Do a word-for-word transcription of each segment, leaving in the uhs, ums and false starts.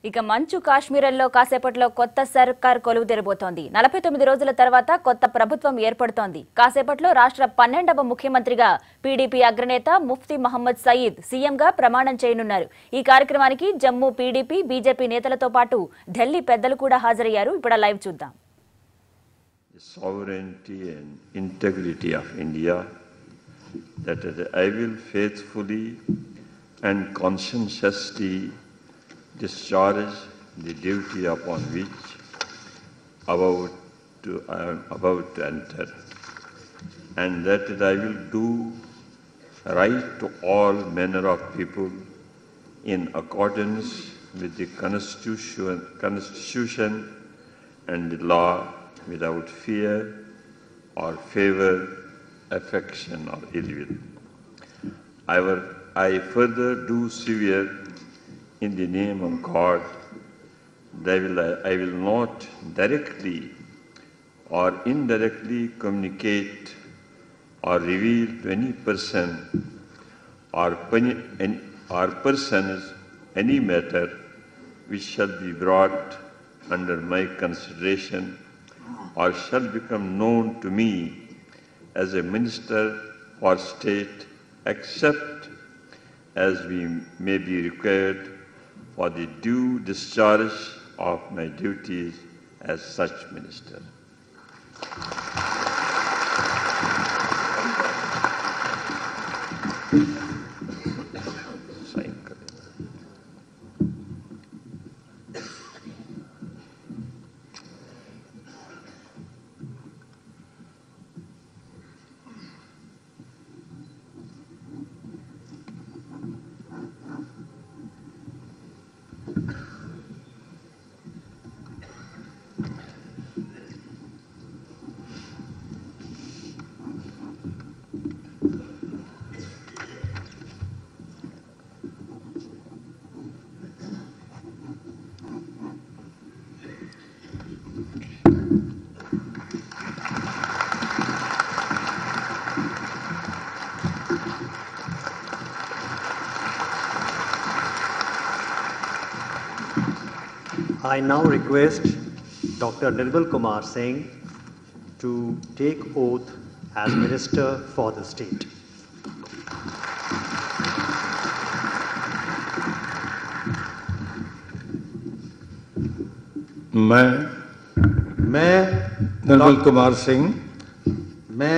ఇక మంచు కాశ్మీరంలో కాసేపట్లో కొత్త సర్కార్ కొలువు తెరబోతోంది. నలభై తొమ్మిది రోజుల తర్వాత కొత్త ప్రభుత్వం ఏర్పడుతోంది. కాసేపట్లో రాష్ట్ర పన్నెండవ ముఖ్యమంత్రిగా పీడీపీ అగ్రనేత ముఫ్తీ మహమ్మద్ సయీద్ సీఎంగా ప్రమాణం చేయనున్నారు. ఈ కార్యక్రమానికి జమ్మూ పీడీపీ, బీజేపీ నేతలతో పాటు ఢిల్లీ పెద్దలు కూడా హాజరయ్యారు. ఇప్పుడు లైవ్ చూద్దాం. Sovereignty and integrity of India, that I will faithfully and conscientiously discharge the duty upon which about to, I am about to enter, and that I will do right to all manner of people in accordance with the Constitution, Constitution and the law, without fear or favor, affection or ill will. I, will, I further do swear in the name of God that I will, I will not directly or indirectly communicate or reveal to any person or, or persons any matter which shall be brought under my consideration or shall become known to me as a minister for state, except as we may be required for the due discharge of my duties as such minister. I now request Doctor Nirmal Kumar Singh to take oath as Minister for the State. मैं मैं निर्मल कुमार सिंह मैं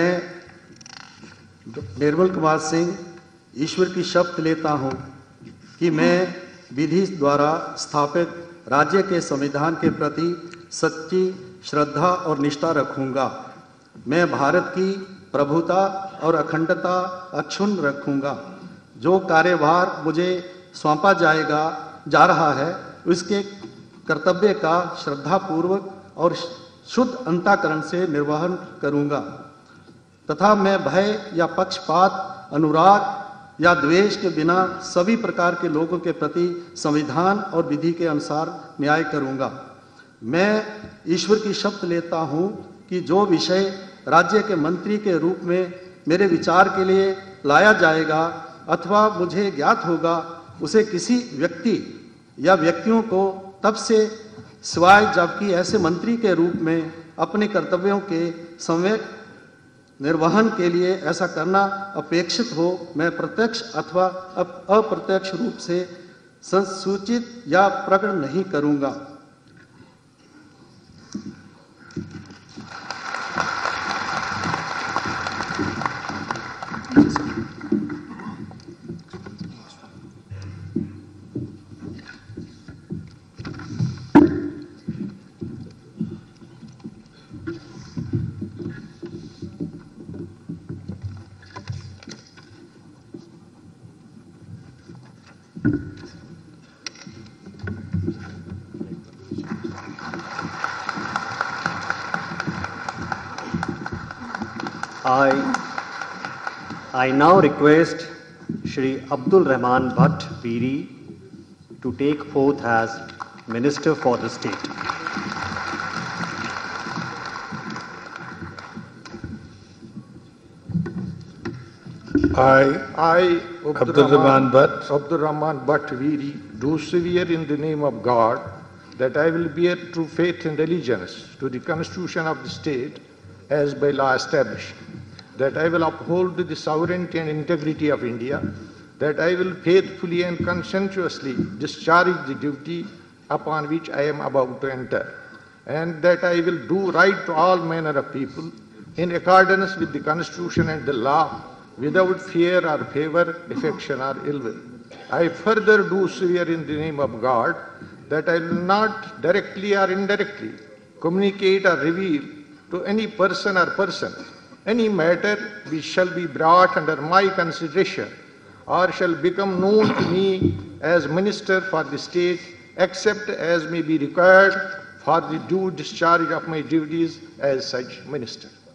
निर्मल कुमार सिंह ईश्वर की शपथ लेता हूं कि मैं विधि द्वारा स्थापित राज्य के संविधान के प्रति सच्ची श्रद्धा और निष्ठा रखूंगा। मैं भारत की प्रभुता और अखंडता अक्षुण्ण रखूंगा। जो कार्यभार मुझे सौंपा जाएगा जा रहा है उसके कर्तव्य का श्रद्धापूर्वक और शुद्ध अंतःकरण से निर्वहन करूंगा तथा मैं भय या पक्षपात, अनुराग या द्वेष के बिना सभी प्रकार के लोगों के प्रति संविधान और विधि के अनुसार न्याय करूंगा। मैं ईश्वर की शपथ लेता हूं कि जो विषय राज्य के मंत्री के रूप में मेरे विचार के लिए लाया जाएगा अथवा मुझे ज्ञात होगा उसे किसी व्यक्ति या व्यक्तियों को तब से सिवाय जबकि ऐसे मंत्री के रूप में अपने कर्तव्यों के सम्यक निर्वहन के लिए ऐसा करना अपेक्षित हो, मैं प्रत्यक्ष अथवा अप्रत्यक्ष रूप से संसूचित या प्रकट नहीं करूंगा। I, I now request Shri Abdul Rahman Bhatt Piri to take oath as Minister for the State. I, I, Abdul Rahman Bhatt, Abdul Rahman Bhatt Veeri, do swear in the name of God that I will bear true faith and allegiance to the Constitution of the state as by law established, that I will uphold the sovereignty and integrity of India, that I will faithfully and conscientiously discharge the duty upon which I am about to enter, and that I will do right to all manner of people in accordance with the Constitution and the law, without fear or favor, affection or ill will. I further do swear in the name of God that I will not directly or indirectly communicate or reveal to any person or person any matter which shall be brought under my consideration or shall become known to me as Minister for the State, except as may be required for the due discharge of my duties as such Minister.